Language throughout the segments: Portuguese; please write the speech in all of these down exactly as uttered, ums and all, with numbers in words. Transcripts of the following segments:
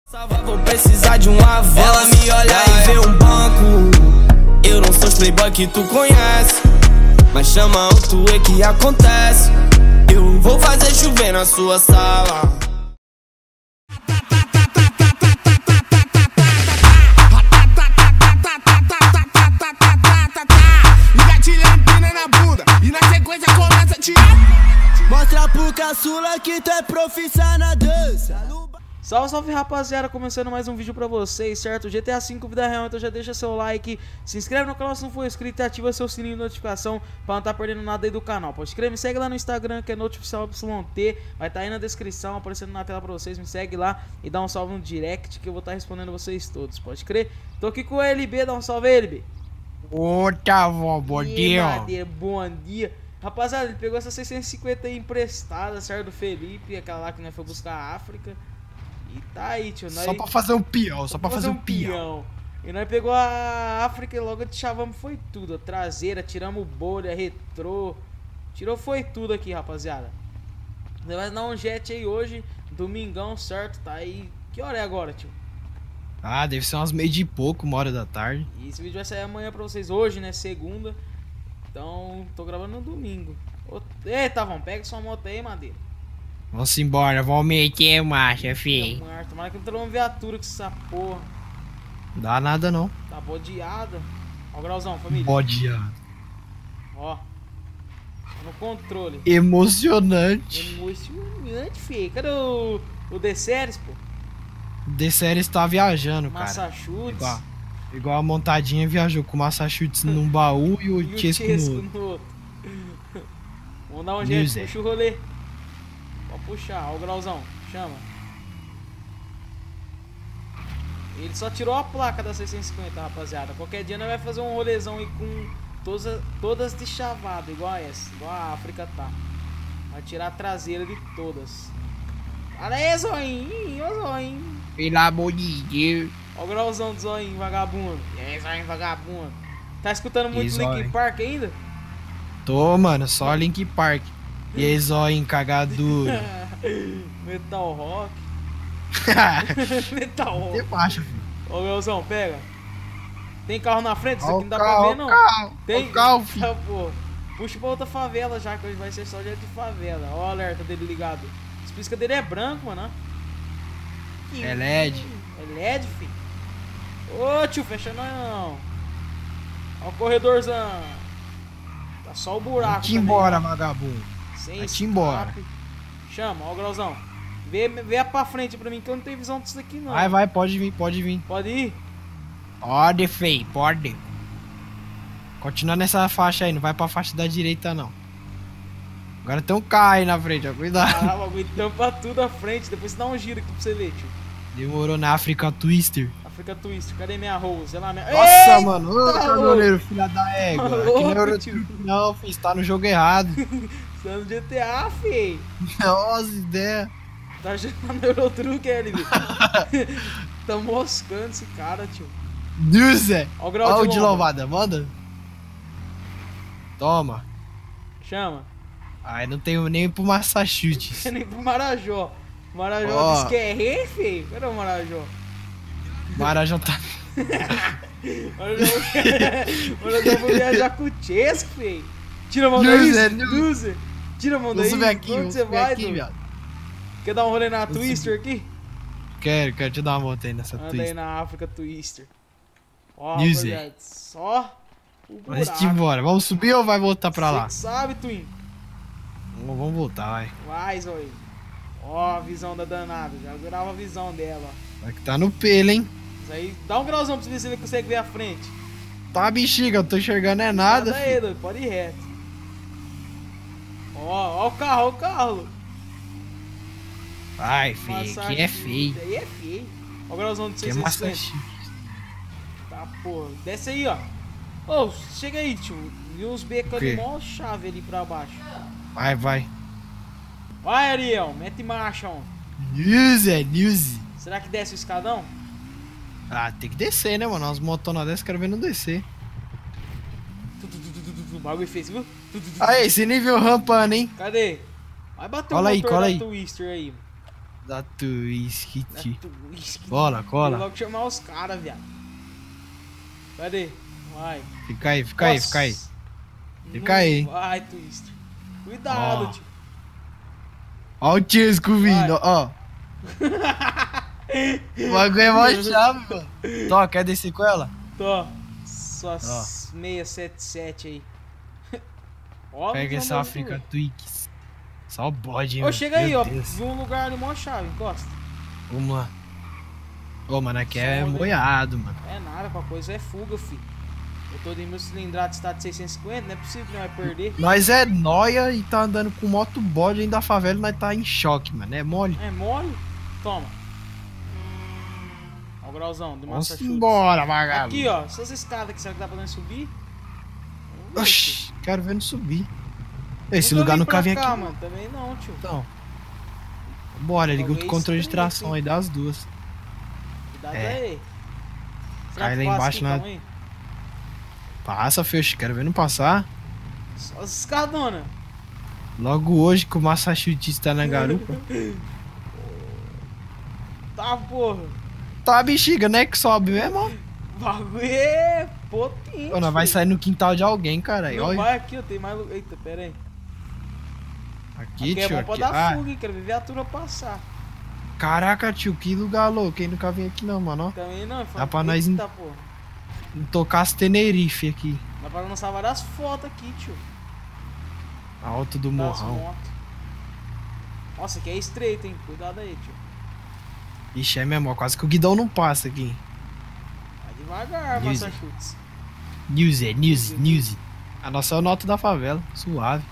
Vou precisar de um avanço. Ela me olha e vê um banco. Eu não sou os playboy que tu conhece, mas chama o tu é que acontece. Eu vou fazer chover na sua sala. Engatilha empina na bunda e na sequência começa a tirar. Mostra pro caçula que tu é profissa na dança. Salve, salve rapaziada, começando mais um vídeo pra vocês, certo? G T A cinco Vida Real, então já deixa seu like, se inscreve no canal se não for inscrito e ativa seu sininho de notificação pra não estar perdendo nada aí do canal. Pode crer, me segue lá no Instagram que é notificial Y T, vai estar aí na descrição, aparecendo na tela pra vocês, me segue lá e dá um salve no direct que eu vou estar respondendo vocês todos, pode crer? Tô aqui com o L B, dá um salve L B. Ô, tá bom, bom dia. Madeira, bom dia. Rapaziada, ele pegou essa seiscentos e cinquenta aí emprestada, certo? Do Felipe, aquela lá que nós foi buscar a África. E tá aí, tio. Nós... Só pra fazer um peão, só pra fazer um peão. E nós pegou a África e logo chavamos foi tudo. A traseira, tiramos bolha, retrô. Tirou foi tudo aqui, rapaziada. Nós vai dar um jet aí hoje, domingão, certo? Tá aí. Que hora é agora, tio? Ah, deve ser umas meio de pouco, uma hora da tarde. E esse vídeo vai sair amanhã pra vocês hoje, né? Segunda. Então, tô gravando no domingo. Eita, vamos, pega sua moto aí, Madeira. Vamos embora, vamos meter marcha, fi. Tomara que não tenha uma viatura com essa porra. Não dá nada não. Tá bodeada. Ó o grauzão, família. Bodeado. Ó. Tá no controle. Emocionante. Emocionante, fi. Cadê o, o D-Series, pô? O D-Series tá viajando, cara. Massachusetts. Igual, igual a montadinha viajou com o Massachusetts num baú e o Chesco no outro. no outro. Vamos dar um jeito, puxa o rolê. Pode puxar, ó o grauzão, chama. Ele só tirou a placa da seiscentos e cinquenta, rapaziada. Qualquer dia nós vai fazer um rolezão aí com todas, todas de chavada, igual a essa, igual a África tá. Vai tirar a traseira de todas. Olha aí, zoinho, ó zoinho. Pelo amor de Deus. Ó o grauzão do zoinho, vagabundo. E aí, zoinho, vagabundo. Tá escutando muito Linkin Linkin Park ainda? Tô, mano, só Linkin Park. E aí, zóio cagadura. Metal rock. Metal rock. Você baixa, filho. Ô, Leozão, pega. Tem carro na frente? Isso aqui não dá carro, pra ver, não. Carro, Tem? o carro, filho. Tá, pô. Puxa pra outra favela já, que hoje vai ser só dia de favela. Ó o alerta dele ligado. As piscas dele é branco, mano. Que... É L E D. É L E D, filho. Ô, tio, fecha nós não. Ó o corredorzão. Tá só o buraco. Vai-te embora, vagabundo. Vai-te embora. Chama, ó o grauzão. Vê, vê pra frente pra mim que eu não tenho visão disso aqui não. Vai, vai, pode vir, pode vir. Pode ir? Pode, fei, pode. Continua nessa faixa aí, não vai pra faixa da direita não. Agora tem um carro aí na frente, ó, cuidado. Ah, o bagulho tampa tudo à frente, depois você dá um giro aqui pra você ver, tio. Demorou na África Twister. África Twister, cadê minha Rose? Ela minha... Nossa, Eita, mano, ô caminhoneiro, filha da égua. Aqui não é Eurotruck não, filho, você tá no jogo errado. Você tá no G T A, fi. Nossa, ideia. Tá no Eurotruck, L B. Tá moscando esse cara, tio. Deus é. Ó o grau Ó o de de lombada. louvada, manda. Toma. Chama. Ai, não tenho nem pro Massachusetts. Nem pro Marajó. Marajó Ó. disse que é rei, fi. Cadê o Marajó? Marajó tá... Marajó vou viajar com o Chesco, fi. Tira a mão daí, Loser, loser. Tira a mão daí. Vamos subir aqui, Onde vamos você subir vai, aqui, doido? viado. Quer dar um rolê na Vamos Twister aqui? Quero, quero te dar uma volta aí nessa Anda aí Twister. na África Twister. Ó, Loser. rapaziada, só o Mas buraco. embora, vamos subir ou vai voltar pra Cê lá? que sabe, Twin. Vamos, vamos voltar, vai. Vai, Zoe. Ó, a visão da danada. Já grava a visão dela, ó. Vai que tá no pelo, hein? Isso aí, dá um grauzão pra você ver se ele consegue ver a frente. Tá bexiga, eu tô enxergando é nada, Anda aí, doido, pode ir reto. Ó, ó o carro, ó o carro. Vai, feio, Massachusetts, aqui é feio. Aí é feio. Ó o grauzão de Aqui é seiscentos e cinquenta. Massachusetts. Tá, porra. Desce aí, ó. Ô, chega aí, tio. Vi uns becos ali, mó chave ali pra baixo. Vai, vai. Vai, Ariel, mete marcha, ó. News é news. Será que desce o escadão? Ah, tem que descer, né, mano? Umas motonas dessas, quero ver não descer. Tu, tu, tu, tu, tu, tu, o bagulho fez, viu? Tu, tu, tu. Aí, esse nível rampando, hein? Cadê? Vai bater Cola o aí, motor cola da aí. Twister aí. Da Twist. Da Twist. Cola, cola. Vou logo chamar os caras, viado. Cadê? Vai. Fica aí, fica aí, Nossa. fica aí. Não Fica aí. vai, Twister. Cuidado, Ó. tio. Ó o Tisco vindo, ó. O bagulho é mó chave, mano. Tó, quer descer com ela? Tô. Só seiscentos e setenta e sete aí. Ó, Pega não essa tá África dando Twix. Só o bode, hein, Ô, mano. chega aí, Meu ó. Deus. Vi um lugar ali, mó chave, encosta. Vamos lá. Ô, mano, aqui Só é um, moiado, mano. É nada, qualquer coisa é fuga, fi. Eu tô de meu cilindrado está de seiscentos e cinquenta, não é possível que não vai perder. Nós é nóia e tá andando com moto bode ainda da favela e nós tá em choque, mano. É mole. É mole? Toma. Ó o grauzão do Vamos Massachusetts. embora, vagabundo. Aqui, ó. Essas escadas aqui, será que dá pra nós subir? Vamos ver, Oxi, tio. quero ver no subir. Esse Nunca lugar vim nunca pra vim cá, aqui. mano. Também não, tio. Então. Bora, liga o Talvez controle de três, tração hein? aí das duas. Cuidado É. aí. Será Cai que lá passa embaixo aqui? na- Calma aí. Passa, fecho. Quero ver não passar. Só as escadonas. Logo hoje que o Massachusetts tá na garupa. Tá, porra. Tá, bexiga, né? Que sobe mesmo, ó. O bagulho é potente. Ô, nós vai filho. sair no quintal de alguém, cara. Não Olha. vai aqui, ó. Tem mais lugar. Eita, pera aí. Aqui, Aqui é tio. bom pra Aqui. dar Ah, fuga, hein? Quero ver viatura passar. caraca, tio. Que lugar louco. Quem nunca vem aqui não, mano. Ó. Também não. Dá pra nós Eita, porra. Tocar as Tenerife aqui. Dá pra lançar várias fotos aqui, tio. Alto do Das morrão. motos. Nossa, aqui é estreito, hein? Cuidado aí, tio. Ixi, é mesmo. Ó, quase que o guidão não passa aqui. Vai devagar, News. Massachusetts. News, é, news, news. A nossa é o nota da favela. Suave.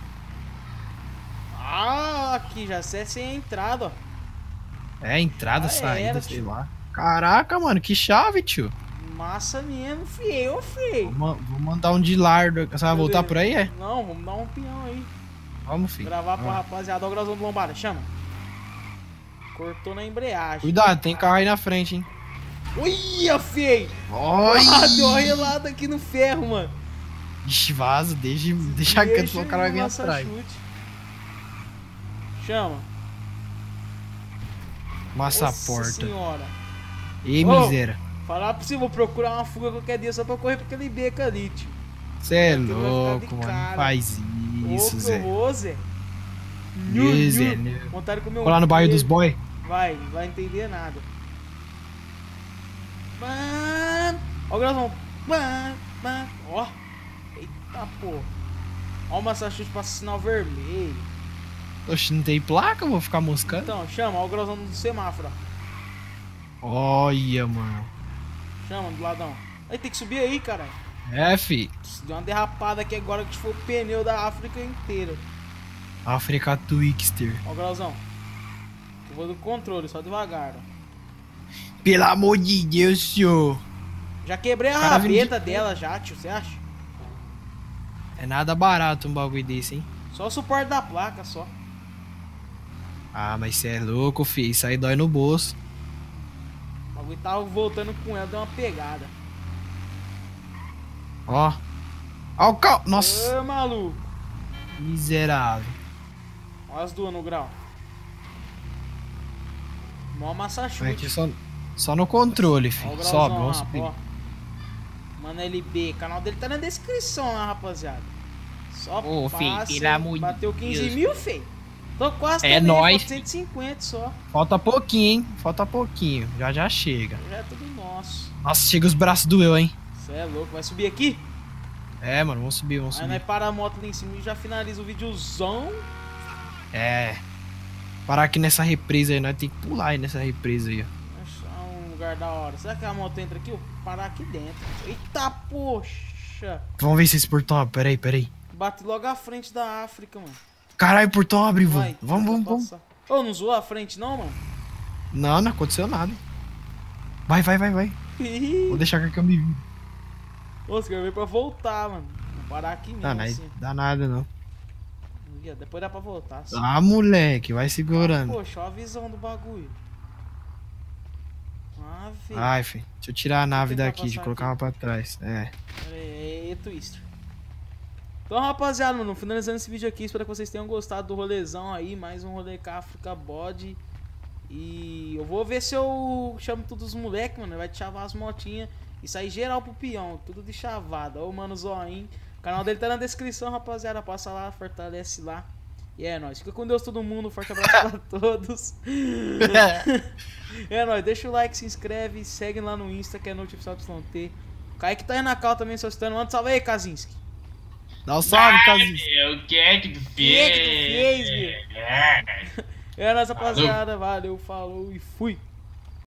Ah, aqui já sei sem a entrada, ó. É, entrada, Ah, saída, era, sei tio. lá. Caraca, mano, que chave, tio. Massa mesmo, feio, feio. Vou, vou mandar um de lardo. Você vai voltar por aí, é? Não, vamos dar um pinhão aí. Vamos, filho. Gravar pra Vamos. rapaziada. Ó o grauzão do lombada, chama. Cortou na embreagem. Cuidado, tem carro aí na frente, hein? Uia, feio. Oi! Ah, deu uma relada aqui no ferro, mano. Ixi, vaza, deixa, deixa quieto, senão o cara vai vir Nossa, atrás. chute. Chama. Massa a Nossa porta. senhora. Ei, Ô. miséria. Falar pra você, vou procurar uma fuga qualquer dia só pra correr pra aquele beco ali, tio. Você é Aquilo vai ficar de louco, mano. cara. Não faz Ô, isso, que Zé. horror, Zé. Ih, Zé, né? Vontade de comer um Vou lá no bairro dos queijo. boy. Vai, não vai entender nada. Bam. Ó o grauzão. Bam, bam. Ó. Eita, porra. Ó o Massachusetts passa sinal vermelho. Oxe, não tem placa? Eu vou ficar moscando. Então, chama. Ó o grauzão do semáforo, ó. Olha, mano. Chama, do ladão. Aí, tem que subir aí, cara. É, fi. Deu uma derrapada aqui agora que foi o pneu da África inteira. África Twixter. Ó o grauzão. Eu vou do controle, só devagar, ó. Pelo amor de Deus, senhor. Já quebrei a Cara, vem rabeta de- dela já, tio, você acha? É nada barato um bagulho desse, hein? Só o suporte da placa, só. Ah, mas cê é louco, fi. Isso aí dói no bolso. O bagulho tava voltando com ela, deu uma pegada. Ó. Ó o carro. Nossa. Ô, maluco. Miserável. Ó as duas no grau. Mó Aqui Massachusetts. só, só no controle, Ó fi. o grauzão Sobe, lá, vamos subir. ó. Mano L B, o canal dele tá na descrição lá, rapaziada. Só Ô, fi, passa, pelo amor de bateu quinze Deus. mil, feio. Tô quase É também, nóis, falta cento e cinquenta só. Falta pouquinho, hein? Falta pouquinho. Já já chega. Já é tudo nosso. Nossa, chega os braços doeu, hein? Cê é louco, vai subir aqui? É, mano, vamos subir, vamos Aí subir. nós para a moto lá em cima e já finaliza o videozão. É. Parar aqui nessa represa aí, nós tem que pular aí nessa represa aí, ó. Achar um lugar da hora. Será que a moto entra aqui? Eu vou parar aqui dentro. Eita, poxa. Vamos ver se esse portão abre. Peraí, peraí. Bate logo à frente da África, mano. Caralho, o portão abre, Vai, vamos. Vamos, vamos, vamos. passar. Ô, não zoou a frente não, mano? Não, não aconteceu nada. Vai, vai, vai, vai. Vou deixar que eu me vi. Ô, você quer ver pra voltar, mano. Vou parar aqui mesmo, Ah, não assim. dá nada, não. Ih, depois dá pra voltar. Assim. Ah, moleque, vai segurando. Poxa, ó a visão do bagulho. Ah, velho. Ai, filho. Deixa eu tirar a nave tentar daqui, deixa eu passar colocar uma pra trás. É. Pera aí, é Twister. Então, rapaziada, mano, finalizando esse vídeo aqui, espero que vocês tenham gostado do rolezão aí, mais um rolê com a África Bode. E eu vou ver se eu chamo todos os moleques, mano. Vai te chavar as motinhas e sair geral pro peão. Tudo de chavada. Ô, mano, zoinho. O canal dele tá na descrição, rapaziada. Passa lá, fortalece lá. E é nóis. Fica com Deus todo mundo. Forte abraço pra todos. É nóis. Deixa o like, se inscreve. Segue lá no Insta, que é Notificação Y T. O Kaique tá aí na cal também, solicitando. Manda um salve aí, Kazinski. Dá um salve, Kazinski. O que é que tu O que é que tu fez, fez? meu? É nóis, rapaziada. Valeu, falou e fui.